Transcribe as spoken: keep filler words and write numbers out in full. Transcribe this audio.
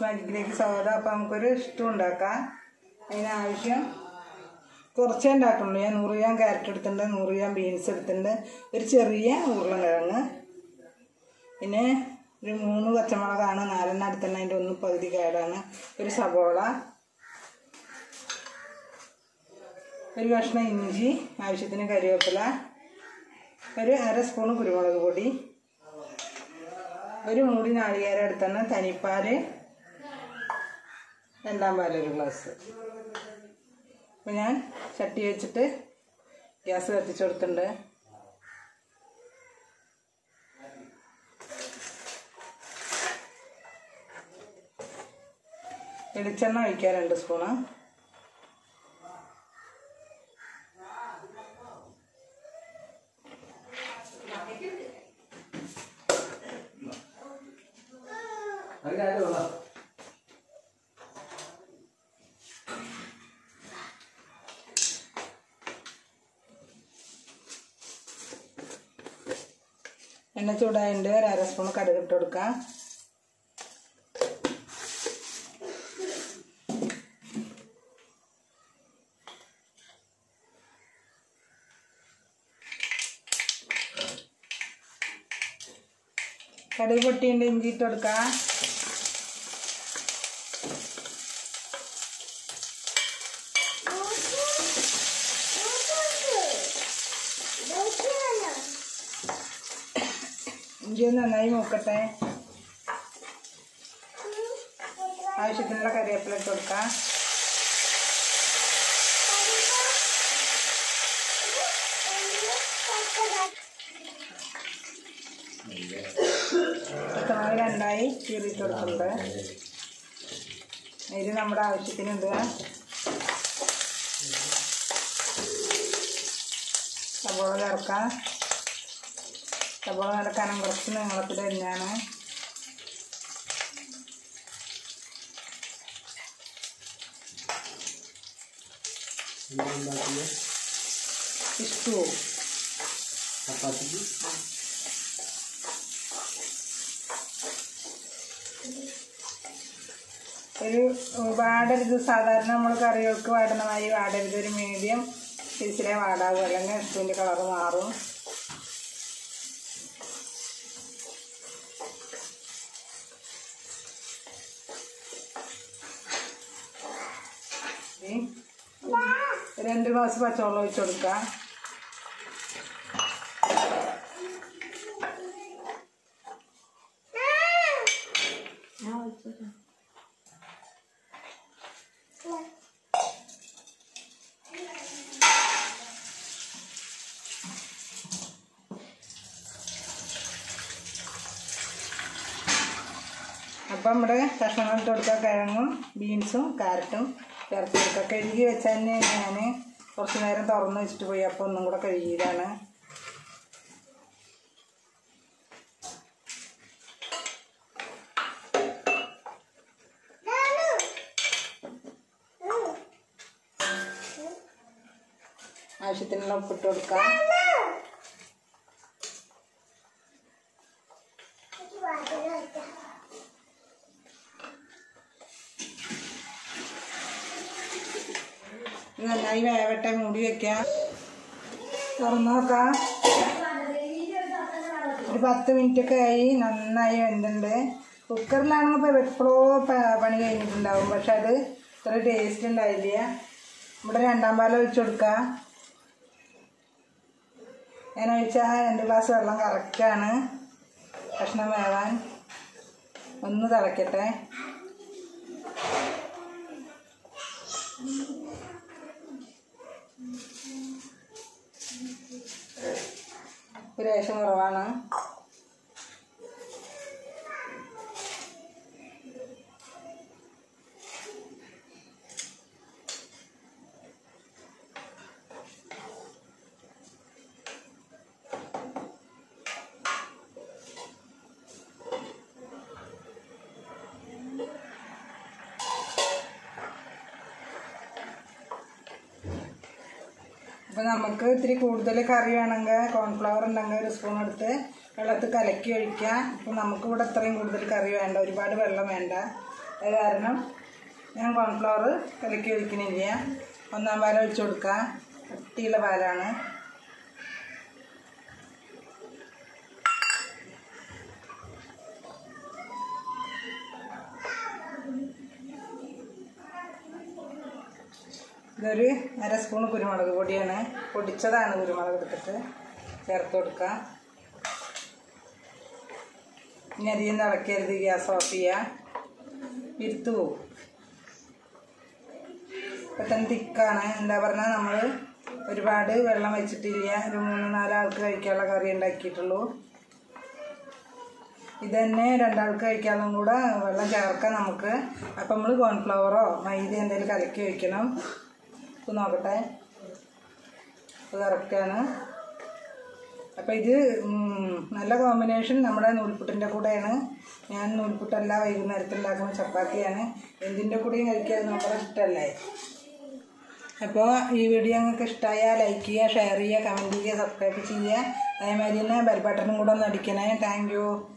മാജിക്കിലേക്ക് സ്വാഗതം. അപ്പോൾ നമുക്കൊരു ഇഷ്ടം ഉണ്ടാക്കാം. അതിനാവശ്യം കുറച്ചേ ഉണ്ടാക്കുള്ളൂ. ഞാൻ നൂറ് ഗ്രാം ക്യാരറ്റ് എടുത്തിട്ടുണ്ട്, നൂറ് ഗ്രാം ബീൻസ് എടുത്തിട്ടുണ്ട്, ഒരു ചെറിയ ഉരുളക്കിഴങ്ങ്, പിന്നെ ഒരു മൂന്ന് പച്ചമുളകാണ്, നാലെണ്ണം അടുത്തെണ്ണം, അതിൻ്റെ ഒന്ന് പകുതി കേടാണ്, ഒരു സവോള, ഒരു കഷ്ണം ഇഞ്ചി, ആവശ്യത്തിന് കരിവേപ്പില, ഒരു അര സ്പൂൺ കുരുമുളക് പൊടി, ഒരു മൂടി നാളികേരം എടുത്തെണ്ണ, തനിപ്പാൽ രണ്ടാം പാലൊരു ഗ്ലാസ്. അപ്പോൾ ഞാൻ ചട്ടി വെച്ചിട്ട് ഗ്യാസ് കത്തിച്ച് കൊടുത്തിട്ടുണ്ട്. വെളിച്ചെണ്ണ ഒഴിക്കുക രണ്ട് സ്പൂണ്. എണ്ണ ചൂടായിട്ട് ഒരു അര സ്പൂൺ കടുക് ഇട്ട് കൊടുക്കാം. കടുക് പൊട്ടിയിട്ട് ഇഞ്ചി ഇട്ട് കൊടുക്കാം. ഇഞ്ചി ഒന്ന് നന്നായി മൂക്കട്ടെ. ആവശ്യത്തിനുള്ള കറിവേപ്പില ഇട്ട് കൊടുക്കാം. പച്ചമുളക് രണ്ടായി കീറിയിട്ട് കൊടുക്കുന്നുണ്ട്. ഇത് നമ്മുടെ ആവശ്യത്തിന് ഇടുക. സവോള ചേർക്കാം. സവോള നല്ല കനം കുറച്ച് നീളത്തിൽ അരിഞ്ഞാണ്. ഇഷ്ടവും ഒരു വാടരുത്. സാധാരണ നമ്മൾ കറികൾക്ക് വാടുന്ന മാതിരി വാടരുത്. ഒരു മീഡിയം സൈസിലെ വാടാവും, അല്ലെങ്കിൽ ഇഷ്ടത്തിൻ്റെ കളറ് മാറും. രണ്ട് ഗ്ലാസ് പച്ചവെള്ളം ഒഴിച്ച് കൊടുക്കാം. അപ്പം നമ്മുടെ കഷ്ണങ്ങൾ ഇട്ട് കൊടുക്കുക. കിഴങ്ങും ബീൻസും ക്യാരറ്റും ചേർത്ത് കൊടുക്കുക. കഴുകി വെച്ചാൽ തന്നെ ഞാൻ കുറച്ച് നേരം തുറന്ന് വെച്ചിട്ട് പോയി. അപ്പോൾ ഒന്നും കൂടെ കഴുകിയതാണ്. ആവശ്യത്തിനുള്ള ഉപ്പിട്ട് കൊടുക്കാം. നന്നായി വേവട്ടെ. മൂടി വയ്ക്കാം. തുറന്നു നോക്കാം. ഒരു പത്ത് മിനിറ്റൊക്കെ ആയി. നന്നായി വെന്തുണ്ട്. കുക്കറിലാണെങ്കിൽ ഇപ്പോൾ എപ്പോഴോ പണി കഴിഞ്ഞിട്ടുണ്ടാവും, പക്ഷെ അത് ഇത്ര ടേസ്റ്റ് ഉണ്ടായില്ല. ഇവിടെ രണ്ടാം പാൽ ഒഴിച്ചു കൊടുക്കാം. ഞാൻ ഒഴിച്ചാൽ രണ്ട് ഗ്ലാസ് വെള്ളം കറക്റ്റാണ് കഷ്ണം വേവാൻ. ഒന്ന് തിളയ്ക്കട്ടെ. ഒരു ലേശം കുറവാണ്. അപ്പോൾ നമുക്ക് ഇത്തിരി കൂടുതൽ കറി വേണമെങ്കിൽ കോൺഫ്ലവർ ഉണ്ടെങ്കിൽ ഒരു സ്പൂൺ എടുത്ത് വെള്ളത്തിൽ കലക്കി ഒഴിക്കാം. അപ്പോൾ നമുക്കിവിടെ ഇത്രയും കൂടുതൽ കറി വേണ്ട, ഒരുപാട് വെള്ളം വേണ്ട. അത് കാരണം ഞാൻ കോൺഫ്ലവർ കലക്കി ഒഴിക്കണില്ല. ഒന്നാം പാൽ ഒഴിച്ചു കൊടുക്കുക. കട്ടിയുള്ള പാലാണ്. ഇതൊരു അര സ്പൂൺ കുരുമുളക് പൊടിയാണ്. പൊടിച്ചതാണ് കുരുമുളക് എടുത്തിട്ട് ചേർത്ത് കൊടുക്കുക. ഇനി അധികം തിളക്കരുത്. ഗ്യാസ് ഓഫ് ചെയ്യുക. വിരുത്ത് പോവും. ഇപ്പം തന്നെ തിക്കാണ്. എന്താ പറഞ്ഞാൽ നമ്മൾ ഒരുപാട് വെള്ളം വെച്ചിട്ടില്ല. ഒരു മൂന്ന് നാലാൾക്ക് കഴിക്കാനുള്ള കറി ഉണ്ടാക്കിയിട്ടുള്ളൂ. ഇത് തന്നെ രണ്ടാൾക്ക് കഴിക്കാനും കൂടെ വെള്ളം ചേർക്കാം നമുക്ക്. അപ്പം നമ്മൾ കോൺഫ്ലവറോ മൈദ എന്തെങ്കിലും കലക്കി വയ്ക്കണം. ഇപ്പം നോക്കട്ടെ. ഇത് കറക്റ്റാണ്. അപ്പം ഇത് നല്ല കോമ്പിനേഷൻ നമ്മുടെ നൂൽപുട്ടിൻ്റെ കൂടെയാണ്. ഞാൻ നൂൽപുട്ടല്ല വൈകുന്നേരത്തിൽ ഉണ്ടാക്കുന്ന ചപ്പാത്തിയാണ്. എന്തിൻ്റെ കൂടെയും കഴിക്കാൻ നമ്മുടെ ഇഷ്ടമല്ലേ. അപ്പോൾ ഈ വീഡിയോ നിങ്ങൾക്ക് ഇഷ്ടമായാൽ ലൈക്ക് ചെയ്യുക, ഷെയർ ചെയ്യുക, കമൻറ്റ് ചെയ്യുക, സബ്സ്ക്രൈബ് ചെയ്യുക. അതേമാതിരി തന്നെ ബെൽ ബട്ടണും കൂടെ ഒന്ന് അടിക്കണേ. Thank you.